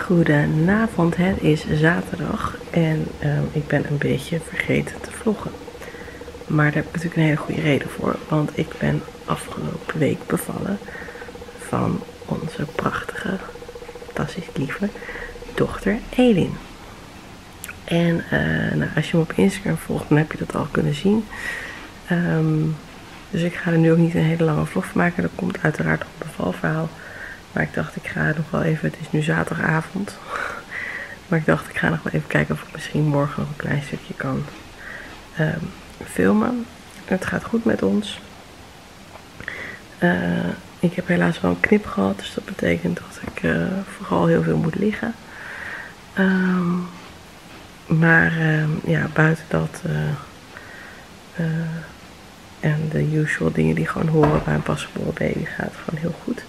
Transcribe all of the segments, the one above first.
Goedenavond, het is zaterdag en ik ben een beetje vergeten te vloggen. Maar daar heb ik natuurlijk een hele goede reden voor, want ik ben afgelopen week bevallen van onze prachtige, fantastisch lieve dochter Elin. En nou, als je me op Instagram volgt, dan heb je dat al kunnen zien. Dus ik ga er nu ook niet een hele lange vlog van maken. Dat komt uiteraard op het bevalverhaal. Maar ik dacht, ik ga nog wel even, het is nu zaterdagavond. Maar ik dacht, ik ga nog wel even kijken of ik misschien morgen nog een klein stukje kan filmen. Het gaat goed met ons. Ik heb helaas wel een knip gehad, dus dat betekent dat ik vooral heel veel moet liggen. Ja, buiten dat en de usual dingen die gewoon horen bij een pasgeboren baby gaat gewoon heel goed.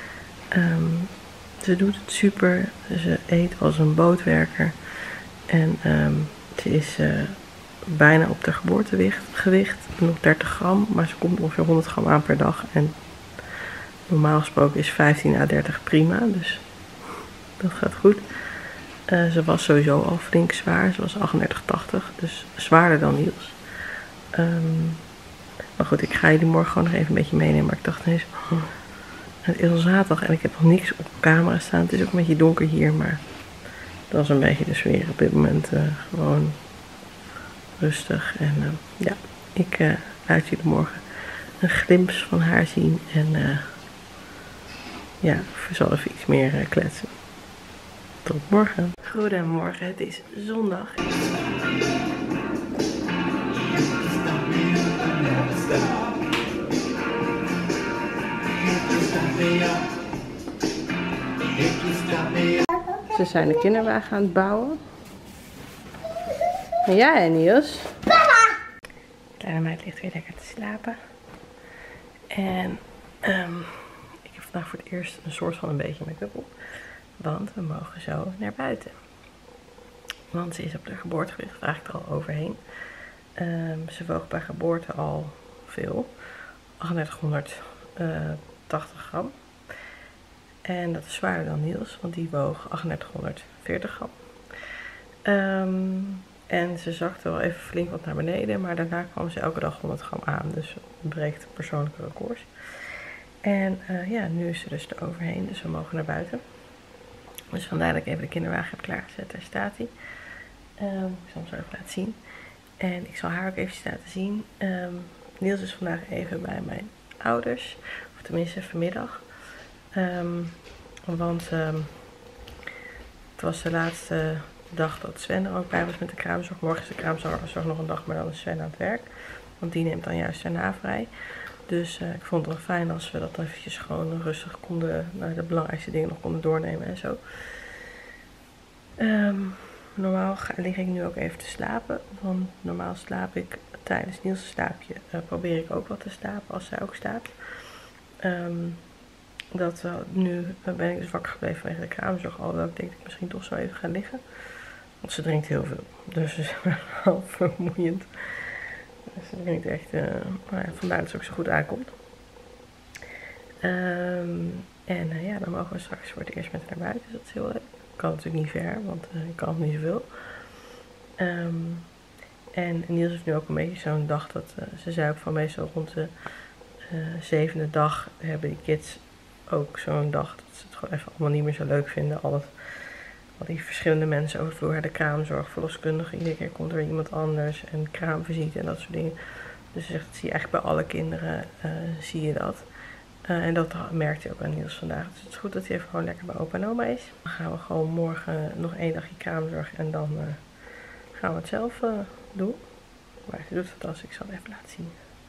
Ze doet het super, ze eet als een bootwerker en ze is bijna op de geboortegewicht, nog 30 gram, maar ze komt ongeveer 100 gram aan per dag en normaal gesproken is 15 à 30 prima, dus dat gaat goed. Ze was sowieso al flink zwaar, ze was 38,80, dus zwaarder dan Niels. Maar goed, ik ga jullie morgen gewoon nog even een beetje meenemen, maar ik dacht ineens, het is al zaterdag en ik heb nog niks op camera staan. Het is ook een beetje donker hier, maar dat was een beetje de sfeer op dit moment. Gewoon rustig. En ja, ik laat jullie morgen een glimp van haar zien. En ja, ik zal even iets meer kletsen. Tot morgen. Goedemorgen, het is zondag. Ze zijn de kinderwagen aan het bouwen. En jij, Niels? Papa! Kleine meid ligt weer lekker te slapen. En ik heb vandaag voor het eerst een soort van een beetje make-up op. Want we mogen zo naar buiten. Want ze is op de geboortegewicht eigenlijk al overheen. Ze woog bij geboorte al veel. 3880 gram. En dat is zwaarder dan Niels, want die woog 3840 gram. En ze zakte wel even flink wat naar beneden, maar daarna kwam ze elke dag 100 gram aan. Dus breekt persoonlijke records. En ja, nu is ze dus eroverheen, dus we mogen naar buiten. Dus vandaar dat ik even de kinderwagen heb klaargezet. Daar staat hij. Ik zal hem zo even laten zien. En ik zal haar ook even laten zien. Niels is vandaag even bij mijn ouders. Of tenminste vanmiddag. Want het was de laatste dag dat Sven er ook bij was met de kraamzorg. Morgen is de kraamzorg nog een dag, maar dan is Sven aan het werk. Want die neemt dan juist daarna vrij. Dus ik vond het wel fijn als we dat eventjes gewoon rustig konden, de belangrijkste dingen nog konden doornemen en zo. Normaal lig ik nu ook even te slapen. Want normaal slaap ik tijdens Niels' slaapje. Probeer ik ook wat te slapen als zij ook slaapt. Nu ben ik dus wakker gebleven vanwege de kraamzorg. Alhoewel ik denk dat ik misschien toch zo even ga liggen. Want ze drinkt heel veel. Dus het is wel vermoeiend. Dus ze drinkt echt, nou ja, vandaar dat ze ook zo goed aankomt. Ja, dan mogen we straks voor het eerst met haar naar buiten. Dus dat is heel leuk. Ik kan natuurlijk niet ver, want ik kan niet zoveel. En Niels heeft nu ook een beetje zo'n dag dat ze zei ook van meestal rond de 7e dag hebben die kids ook zo'n dag dat ze het gewoon even allemaal niet meer zo leuk vinden. Al die verschillende mensen over de vloer, de kraamzorg, verloskundige, iedere keer komt er iemand anders en kraamvisite en dat soort dingen. Dus ze zegt, dat zie je eigenlijk bij alle kinderen, zie je dat. En dat merkte hij ook aan Niels vandaag. Dus het is goed dat hij even gewoon lekker bij opa en oma is. Dan gaan we gewoon morgen nog 1 dagje kraamzorg en dan gaan we het zelf doen. Maar ze doet het fantastisch, ik zal het even laten zien.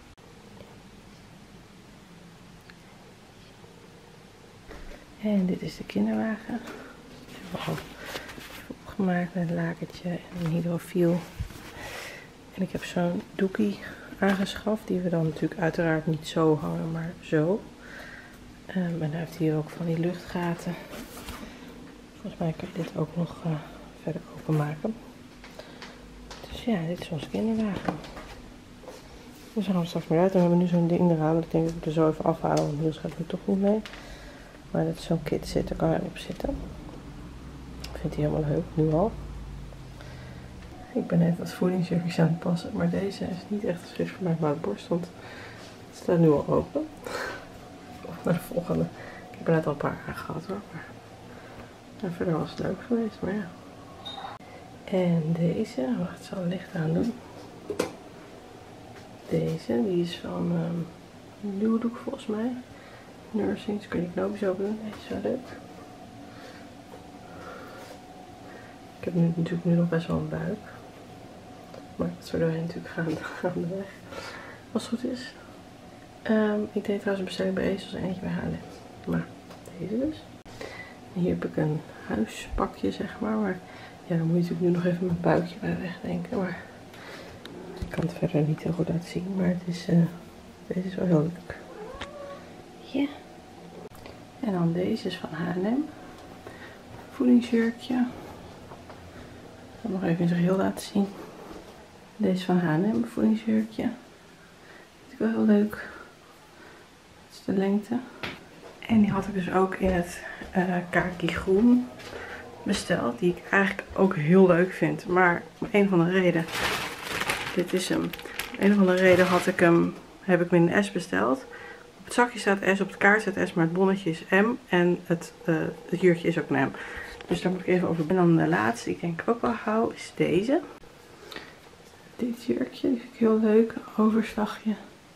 En dit is de kinderwagen. Ik heb al opgemaakt met een lakertje en een hydrofiel. En ik heb zo'n doekie aangeschaft, die we dan natuurlijk uiteraard niet zo hangen, maar zo. En dan heeft hij hier ook van die luchtgaten. Volgens mij kan je dit ook nog verder openmaken. Dus ja, dit is onze kinderwagen. Dus gaan we straks maar uit. En we hebben nu zo'n ding eraan. Ik denk dat ik er zo even afhalen, want Niels gaat er toch niet mee. Maar dat is zo'n kit zit, daar kan hij op zitten. Vindt hij helemaal leuk, nu al. Ik ben net wat voedingsjurkjes aan het passen, maar deze is niet echt geschikt voor mijn buikborst, want het staat nu al open. Of naar de volgende. Ik heb er net al een paar gehad hoor, maar verder was het leuk geweest, maar ja. En deze, wacht, ik zal het licht aan doen. Deze, die is van Nieuwdoek volgens mij. Nursing, dus kun je knoopjes open doen. Deze is wel leuk. Ik heb nu natuurlijk nog best wel een buik. Maar dat zullen wij natuurlijk gaan de weg. Als het goed is. Ik deed trouwens een bestelling bij Ezels en eentje bij H&M. Maar deze dus. En hier heb ik een huispakje zeg maar. Maar ja, dan moet je natuurlijk nu nog even mijn buikje bij wegdenken. Maar ik kan het verder niet heel goed laten zien. Maar het is, deze is wel heel leuk. Ja. En dan deze is van H&M. Voedingsjurkje. Ik zal het nog even in zijn geheel laten zien. Deze is van H&M, voedingsjurkje. Vind ik wel heel leuk. Dat is de lengte. En die had ik dus ook in het kaki groen besteld. Die ik eigenlijk ook heel leuk vind. Maar om een of andere reden. Dit is hem. Om een of andere reden heb ik hem in een S besteld. Op het zakje staat S, op het kaart staat S, maar het bonnetje is M. En het jurkje is ook een M. Dus daar moet ik even over. En dan de laatste, die ik denk ik ook wel hou, is deze. Dit jurkje, die vind ik heel leuk. Overslagje.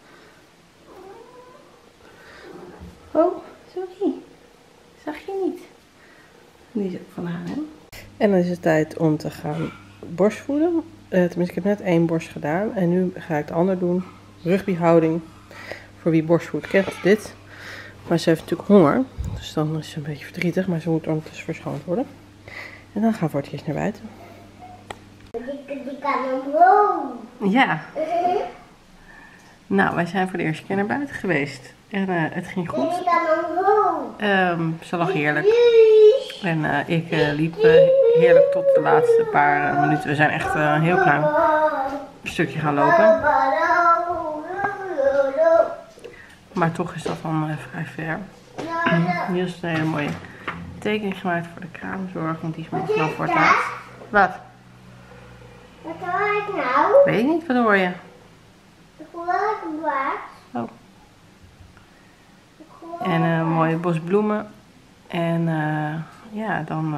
Oh, sorry. Zag je niet. Die is ook van H&M. En dan is het tijd om te gaan borstvoeden. Tenminste, ik heb net 1 borst gedaan. En nu ga ik de ander doen. Rugbyhouding. Voor wie borstvoedt kent dit. Maar ze heeft natuurlijk honger. Dus dan is ze een beetje verdrietig. Maar ze moet ondertussen verschoond worden. En dan gaan we voor het eerst naar buiten. Die kan omhoog. Ja. Nou, wij zijn voor de eerste keer naar buiten geweest. En het ging goed. Die kan omhoog. Ze lag heerlijk. En ik liep heerlijk tot de laatste paar minuten. We zijn echt een heel klein stukje gaan lopen. Maar toch is dat dan vrij ver. Hier is een hele mooie tekening gemaakt voor de kraamzorg. Want die is morgen nog voor het laatst. Wat? Wat hoor ik nou? Weet ik niet, wat hoor je? Ik hoor een baard. Oh. En een mooie bos bloemen. En ja, dan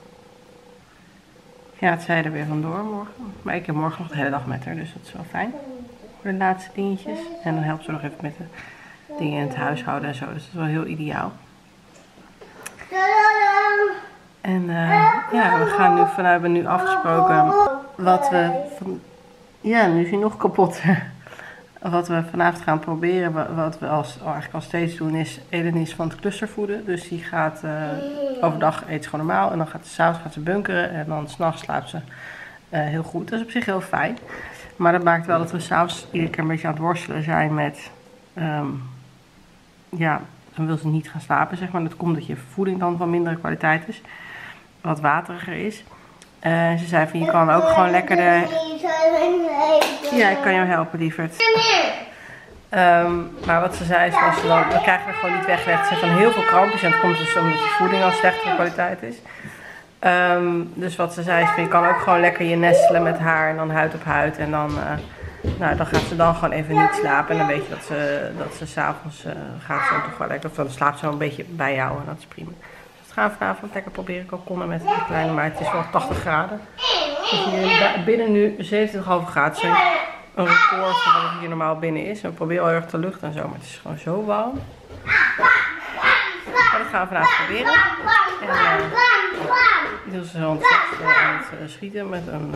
gaat zij er weer vandoor morgen. Maar ik heb morgen nog de hele dag met haar, dus dat is wel fijn. Voor de laatste dingetjes. En dan helpt ze nog even met de dingen in het huishouden en zo. Dus dat is wel heel ideaal. En ja, we hebben nu afgesproken wat we... Ja, nu is hij nog kapot. Wat we vanavond gaan proberen, wat we eigenlijk al steeds doen, is Eden is van het clustervoeden. Dus die gaat overdag eet ze gewoon normaal en dan gaat ze 'avonds bunkeren en dan 's nachts slaapt ze heel goed. Dat is op zich heel fijn. Maar dat maakt wel dat we 's avonds iedere keer een beetje aan het worstelen zijn met, ja, dan wil ze niet gaan slapen zeg maar. Dat komt dat je voeding dan van mindere kwaliteit is, wat wateriger is. Ze zei van je kan ook gewoon lekker Ja, ik kan jou helpen lieverd. Maar wat ze zei is, we krijgen er gewoon niet weggelegd. Ze heeft dan heel veel krampjes en dat komt dus omdat de voeding al slechtere kwaliteit is. Dus wat ze zei is, van, je kan ook gewoon lekker je nestelen met haar en dan huid op huid. En dan, nou, dan gaat ze dan gewoon even niet slapen. En dan weet je dat ze 's avonds gaat ze toch wel lekker. Of dan slaapt ze wel een beetje bij jou en dat is prima. Dus dat gaan we vanavond lekker proberen kokonnen met de kleine, maar het is wel 80 graden. Dus hier binnen nu 27,5 graden. Dat is een record van wat het hier normaal binnen is. En we proberen wel erg te luchten en zo, maar het is gewoon zo warm. Maar dat gaan we vanavond proberen. En Niels is ontzettend aan het schieten met een...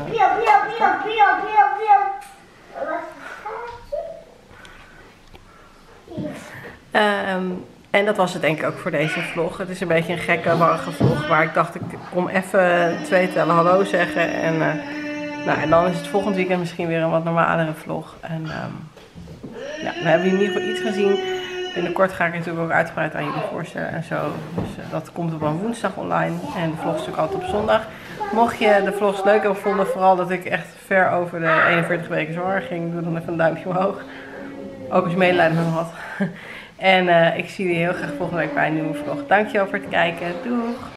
En dat was het denk ik ook voor deze vlog. Het is een beetje een gekke, warrige vlog. Maar ik dacht, ik kom even 2 tellen hallo zeggen. En, nou, en dan is het volgend weekend misschien weer een wat normalere vlog. En ja, we hebben in ieder geval iets gezien. Binnenkort ga ik natuurlijk ook uitgebreid aan jullie voorstellen en zo. Dus dat komt op een woensdag online. En de vlog is natuurlijk altijd op zondag. Mocht je de vlogs leuk hebben gevonden, vooral dat ik echt ver over de 41 weken zwanger ging, doe dan even een duimpje omhoog. Ook als je medelijden met me had. En ik zie jullie heel graag volgende week bij een nieuwe vlog. Dankjewel voor het kijken. Doeg!